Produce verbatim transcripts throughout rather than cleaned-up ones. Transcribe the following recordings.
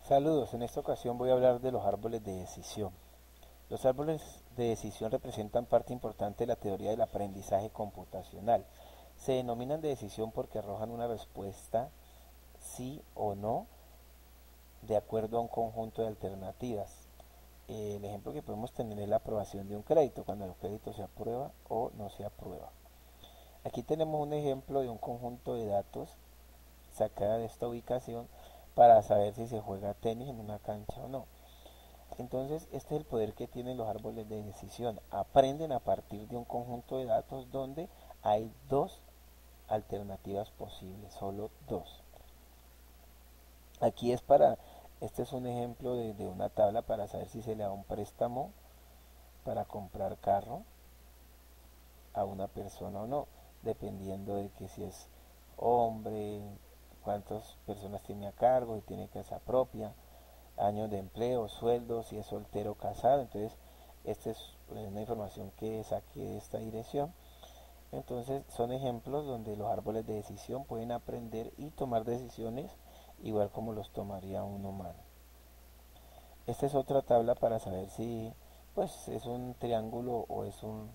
Saludos, en esta ocasión voy a hablar de los árboles de decisión. Los árboles de decisión representan parte importante de la teoría del aprendizaje computacional. Se denominan de decisión porque arrojan una respuesta sí o no de acuerdo a un conjunto de alternativas. Eh, el ejemplo que podemos tener es la aprobación de un crédito, cuando el crédito se aprueba o no se aprueba. Aquí tenemos un ejemplo de un conjunto de datos sacada de esta ubicación para saber si se juega tenis en una cancha o no. Entonces, este es el poder que tienen los árboles de decisión. Aprenden a partir de un conjunto de datos donde hay dos alternativas posibles, solo dos. Aquí es para, este es un ejemplo de, de una tabla para saber si se le da un préstamo para comprar carro a una persona o no, dependiendo de que si es hombre, cuántas personas tiene a cargo, si tiene casa propia, años de empleo, sueldo, si es soltero o casado. Entonces, esta es una información que saqué de esta dirección. Entonces, son ejemplos donde los árboles de decisión pueden aprender y tomar decisiones igual como los tomaría un humano. Esta es otra tabla para saber si pues es un triángulo o es un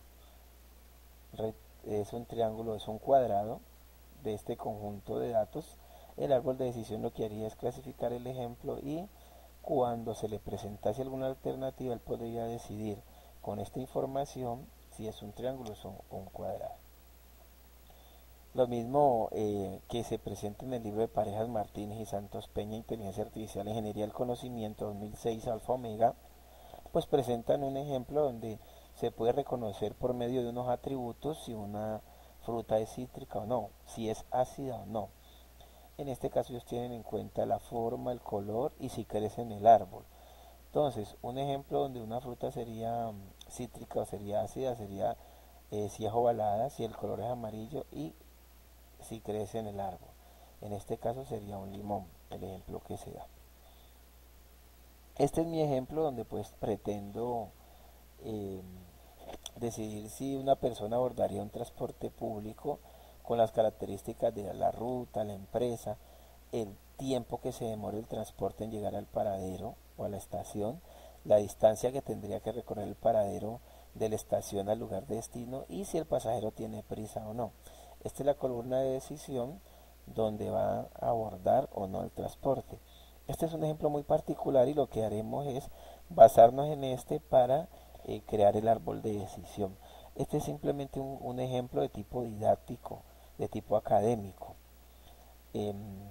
es un triángulo, es un cuadrado de este conjunto de datos. El árbol de decisión lo que haría es clasificar el ejemplo y cuando se le presentase alguna alternativa, él podría decidir con esta información si es un triángulo o un cuadrado. Lo mismo eh, que se presenta en el libro de Parejas Martínez y Santos Peña, Inteligencia Artificial, Ingeniería del Conocimiento dos mil seis, Alfa Omega, pues presentan un ejemplo donde se puede reconocer por medio de unos atributos si una fruta es cítrica o no, si es ácida o no. En este caso ellos tienen en cuenta la forma, el color y si crece en el árbol. Entonces, un ejemplo donde una fruta sería mm, cítrica o sería ácida sería eh, si es ovalada, si el color es amarillo y si crece en el árbol. En este caso sería un limón, el ejemplo que se da. Este es mi ejemplo donde pues pretendo eh, decidir si una persona abordaría un transporte público con las características de la ruta, la empresa, el tiempo que se demore el transporte en llegar al paradero o a la estación, la distancia que tendría que recorrer el paradero de la estación al lugar de destino y si el pasajero tiene prisa o no. Esta es la columna de decisión donde va a abordar o no el transporte. Este es un ejemplo muy particular y lo que haremos es basarnos en este para eh, crear el árbol de decisión. Este es simplemente un, un ejemplo de tipo didáctico, de tipo académico. Eh,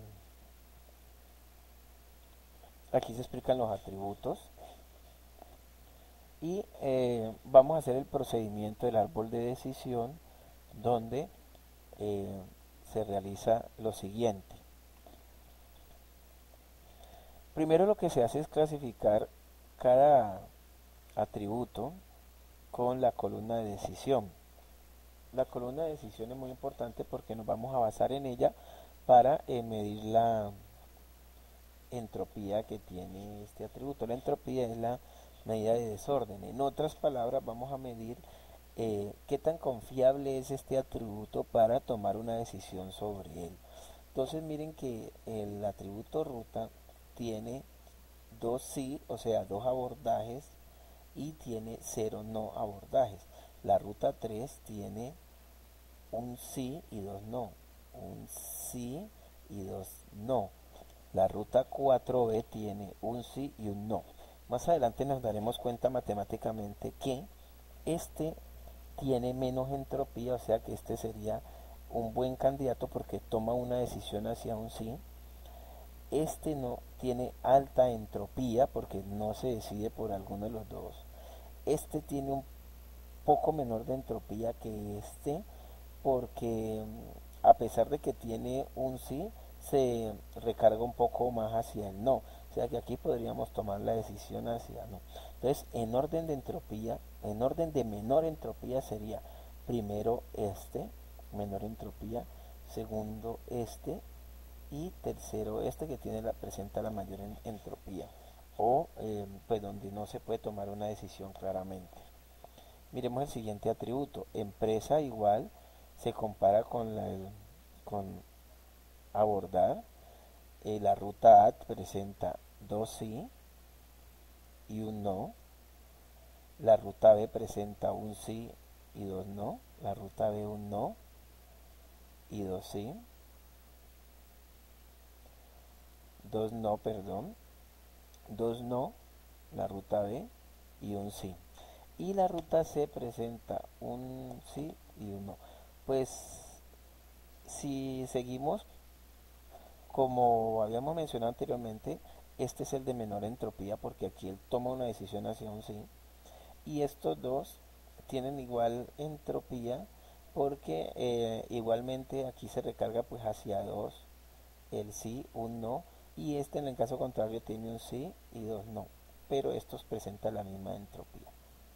Aquí se explican los atributos y eh, vamos a hacer el procedimiento del árbol de decisión donde eh, se realiza lo siguiente. Primero lo que se hace es clasificar cada atributo con la columna de decisión. La columna de decisión es muy importante porque nos vamos a basar en ella para eh, medir la entropía que tiene este atributo. La entropía es la medida de desorden. En otras palabras, vamos a medir eh, qué tan confiable es este atributo para tomar una decisión sobre él. Entonces miren que el atributo ruta tiene dos sí, o sea, dos abordajes y tiene cero no abordajes. La ruta tres tiene un sí y dos no. Un sí y dos no. La ruta cuatro B tiene un sí y un no. Más adelante nos daremos cuenta matemáticamente que este tiene menos entropía, o sea que este sería un buen candidato porque toma una decisión hacia un sí. Este no tiene alta entropía porque no se decide por alguno de los dos. Este tiene un poco menor de entropía que este porque mm, a pesar de que tiene un sí, se recarga un poco más hacia el no. O sea que aquí podríamos tomar la decisión hacia no. Entonces, en orden de entropía, en orden de menor entropía sería primero este, menor entropía, segundo este y tercero este que tiene la, presenta la mayor en, entropía o eh, pues donde no se puede tomar una decisión claramente. Miremos el siguiente atributo. Empresa igual se compara con, la, con abordar. Eh, la ruta A presenta dos sí y un no. La ruta B presenta un sí y dos no. La ruta B un no y dos sí. Dos no, perdón. Dos no, la ruta B y un sí. Y la ruta C presenta un sí y un no. Pues si seguimos, como habíamos mencionado anteriormente, este es el de menor entropía porque aquí él toma una decisión hacia un sí. Y estos dos tienen igual entropía porque eh, igualmente aquí se recarga pues hacia dos el sí, un no, y este en el caso contrario tiene un sí y dos no, pero estos presentan la misma entropía.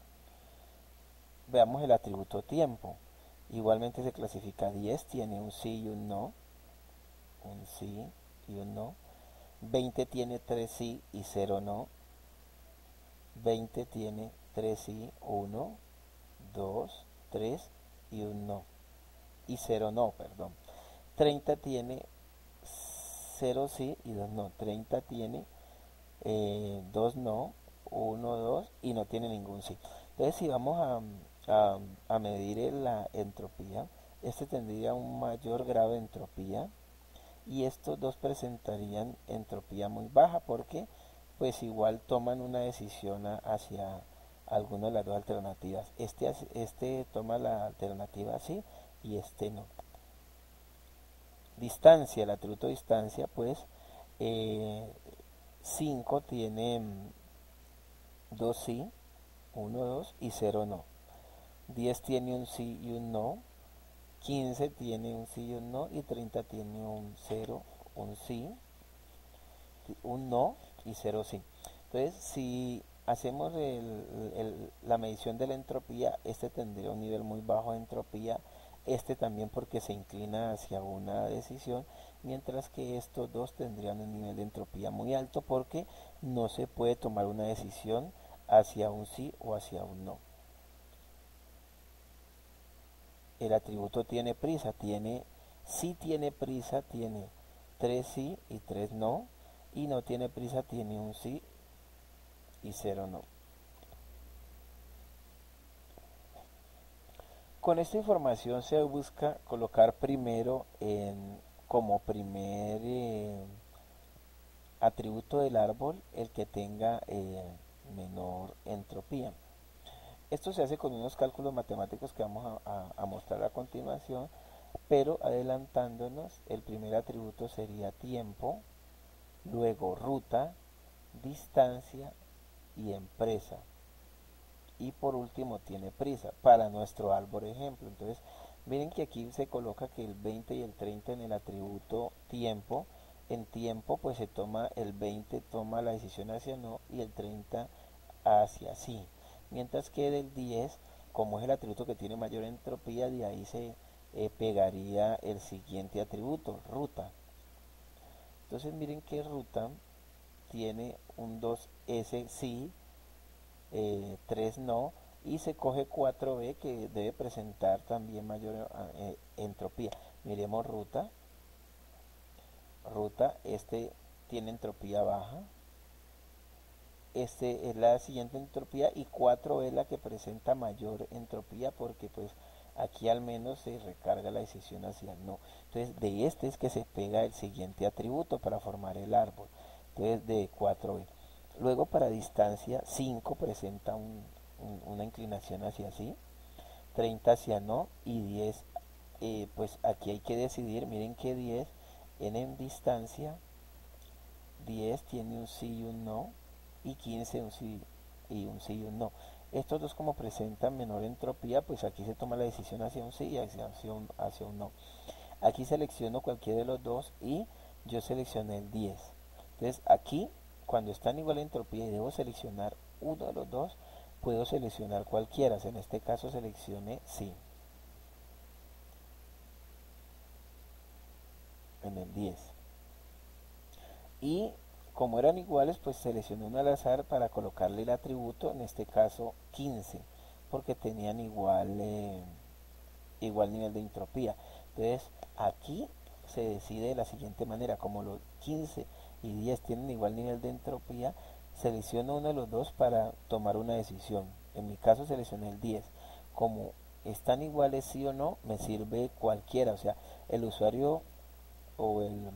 Veamos el atributo tiempo. Igualmente se clasifica diez, tiene un sí y un no, un sí y un no. veinte tiene tres sí y cero no. veinte tiene tres sí, uno, dos, tres y un no. Y cero no, perdón. treinta tiene cero sí y dos no. treinta tiene eh, dos no, uno, dos y no tiene ningún sí. Entonces si vamos a, a, a medir la entropía, este tendría un mayor grado de entropía y estos dos presentarían entropía muy baja porque pues igual toman una decisión hacia alguna de las dos alternativas. Este, este toma la alternativa sí y este no. Distancia, el atributo distancia pues eh, cinco tiene dos sí, uno, dos y cero no. diez tiene un sí y un no. quince tiene un sí y un no. Y treinta tiene un cero, un sí, un no y cero sí. Entonces, si hacemos el, el, la medición de la entropía, este tendría un nivel muy bajo de entropía. Este también porque se inclina hacia una decisión, mientras que estos dos tendrían un nivel de entropía muy alto porque no se puede tomar una decisión hacia un sí o hacia un no. El atributo tiene prisa, tiene, sí tiene prisa, tiene tres sí y tres no, y no tiene prisa, tiene un sí y cero no. Con esta información se busca colocar primero en, como primer eh, atributo del árbol el que tenga eh, menor entropía. Esto se hace con unos cálculos matemáticos que vamos a, a, a mostrar a continuación, pero adelantándonos, el primer atributo sería tiempo, luego ruta, distancia y empresa. Y por último tiene prisa para nuestro árbol ejemplo. Entonces, miren que aquí se coloca que el veinte y el treinta en el atributo tiempo. En tiempo, pues se toma el veinte toma la decisión hacia no y el treinta hacia sí. Mientras que del diez, como es el atributo que tiene mayor entropía, de ahí se eh, pegaría el siguiente atributo, ruta. Entonces miren que ruta tiene un dos ese sí, eh, tres no, y se coge cuatro b que debe presentar también mayor eh, entropía. Miremos ruta, ruta, este tiene entropía baja, este es la siguiente entropía y cuatro es la que presenta mayor entropía porque pues aquí al menos se recarga la decisión hacia el no. Entonces de este es que se pega el siguiente atributo para formar el árbol. Entonces de cuatro b. Luego para distancia cinco presenta un, un, una inclinación hacia sí, treinta hacia no y diez eh, pues aquí hay que decidir, miren que diez en, en distancia diez tiene un sí y un no y quince un sí y un sí y un no. Estos dos como presentan menor entropía, pues aquí se toma la decisión hacia un sí y hacia, hacia, un, hacia un no. Aquí selecciono cualquiera de los dos y yo seleccioné el diez. Entonces aquí, cuando están igual entropía y debo seleccionar uno de los dos, puedo seleccionar cualquiera. En este caso seleccioné sí, en el diez. Y como eran iguales, pues seleccioné uno al azar para colocarle el atributo, en este caso quince, porque tenían igual, eh, igual nivel de entropía. Entonces aquí se decide de la siguiente manera, como los quince y diez tienen igual nivel de entropía, selecciono uno de los dos para tomar una decisión. En mi caso seleccioné el diez. Como están iguales sí o no, me sirve cualquiera. O sea, el usuario o el,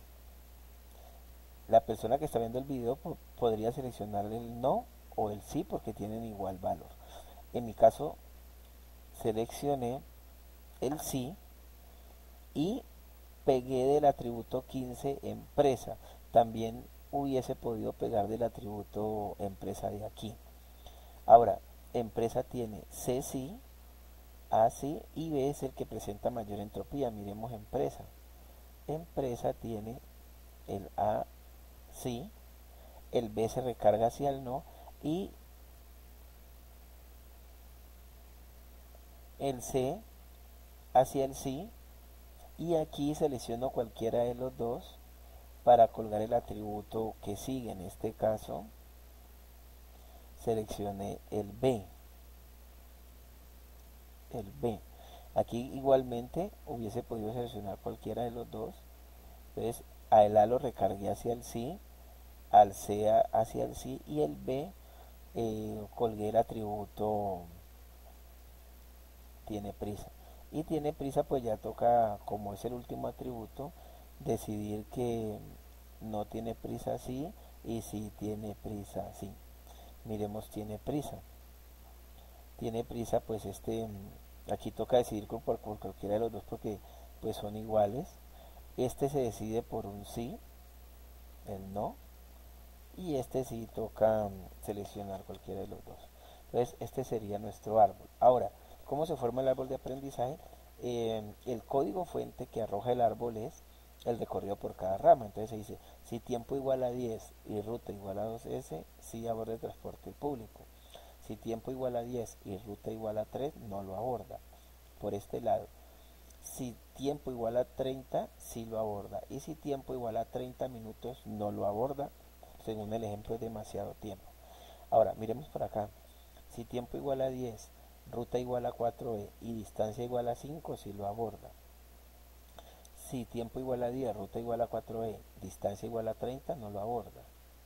la persona que está viendo el video po- podría seleccionar el no o el sí porque tienen igual valor. En mi caso seleccioné el sí y pegué del atributo quince empresa. También hubiese podido pegar del atributo empresa de aquí. Ahora, empresa tiene C sí, A sí y B es el que presenta mayor entropía. Miremos empresa. Empresa tiene el A sí, el B se recarga hacia el no y el C hacia el sí, y aquí selecciono cualquiera de los dos para colgar el atributo que sigue. En este caso seleccioné el B, el B. Aquí igualmente hubiese podido seleccionar cualquiera de los dos. Entonces a el A lo recargué hacia el sí, al C hacia el sí y el B eh, colgué el atributo tiene prisa. Y tiene prisa pues ya toca, como es el último atributo, decidir que no tiene prisa sí y si tiene prisa sí. Miremos tiene prisa. Tiene prisa pues este, aquí toca decidir por, por cualquiera de los dos porque pues son iguales. Este se decide por un sí, el no, y este sí toca mm, seleccionar cualquiera de los dos. Entonces este sería nuestro árbol. Ahora, ¿cómo se forma el árbol de aprendizaje? Eh, el código fuente que arroja el árbol es el recorrido por cada rama. Entonces se dice, si tiempo igual a diez y ruta igual a dos ese, sí aborda el transporte público. Si tiempo igual a diez y ruta igual a tres, no lo aborda. Por este lado. Si tiempo igual a treinta, sí lo aborda. Y si tiempo igual a treinta minutos, no lo aborda. Según el ejemplo es demasiado tiempo. Ahora, miremos por acá. Si tiempo igual a diez, ruta igual a cuatro e y distancia igual a cinco, sí lo aborda. Si tiempo igual a diez, ruta igual a cuatro e, distancia igual a treinta, no lo aborda.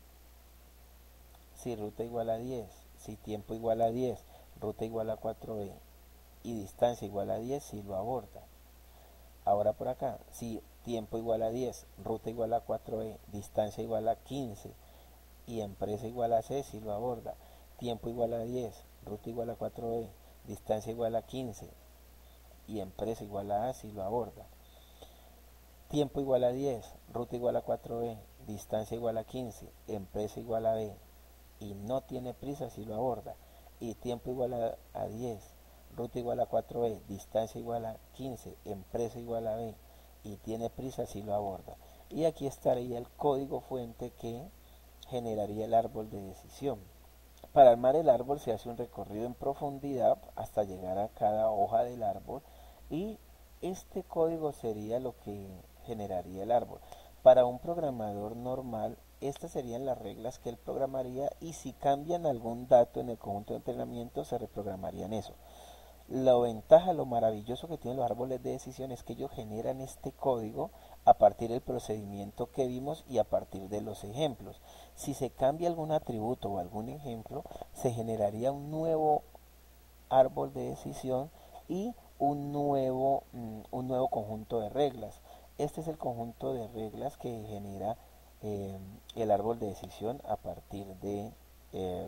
Si ruta igual a diez, si tiempo igual a diez, ruta igual a cuatro e y distancia igual a diez, sí lo aborda. Ahora por acá, si tiempo igual a diez, ruta igual a cuatro e, distancia igual a quince y empresa igual a C, si lo aborda. Tiempo igual a diez, ruta igual a cuatro e, distancia igual a quince y empresa igual a A, si lo aborda. Tiempo igual a diez, ruta igual a cuatro e, distancia igual a quince, empresa igual a B y no tiene prisa, si lo aborda. Y tiempo igual a, a diez, ruta igual a cuatro e, distancia igual a quince, empresa igual a B y tiene prisa, si lo aborda. Y aquí estaría el código fuente que generaría el árbol de decisión. Para armar el árbol se hace un recorrido en profundidad hasta llegar a cada hoja del árbol y este código sería lo que generaría el árbol. Para un programador normal, estas serían las reglas que él programaría y si cambian algún dato en el conjunto de entrenamiento se reprogramarían eso. La ventaja, lo maravilloso que tienen los árboles de decisión es que ellos generan este código a partir del procedimiento que vimos y a partir de los ejemplos. Si se cambia algún atributo o algún ejemplo, se generaría un nuevo árbol de decisión y un nuevo, mm, un nuevo conjunto de reglas. Este es el conjunto de reglas que genera eh, el árbol de decisión a partir de eh,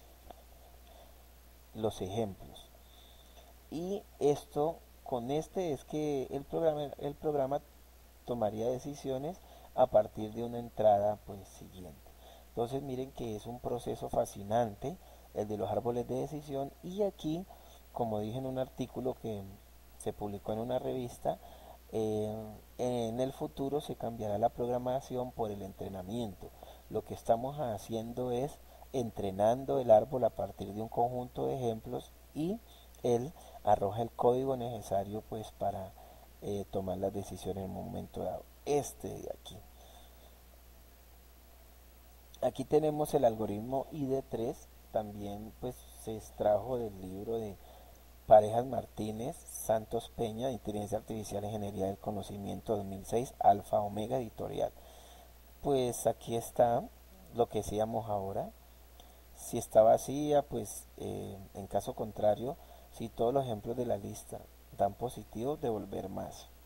los ejemplos. Y esto, con este es que el programa, el programa tomaría decisiones a partir de una entrada pues siguiente. Entonces miren que es un proceso fascinante el de los árboles de decisión y aquí, como dije en un artículo que se publicó en una revista, eh, en el futuro se cambiará la programación por el entrenamiento. Lo que estamos haciendo es entrenando el árbol a partir de un conjunto de ejemplos y él arroja el código necesario pues para eh, tomar las decisiones en un momento dado. Este de aquí. Aquí tenemos el algoritmo I D tres, también pues se extrajo del libro de Parejas Martínez, Santos Peña, Inteligencia Artificial e Ingeniería del Conocimiento dos mil seis, Alfa Omega Editorial. Pues aquí está lo que decíamos ahora. Si está vacía, pues eh, en caso contrario, si todos los ejemplos de la lista dan positivo, devolver más.